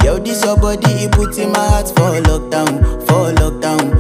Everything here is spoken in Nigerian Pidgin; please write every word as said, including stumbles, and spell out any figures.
Yo, this your body, it puts in my heart for lockdown, for lockdown.